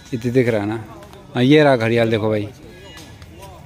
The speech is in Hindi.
इतनी दिख रहा है ना। हाँ ये रहा घड़ियाल, देखो भाई।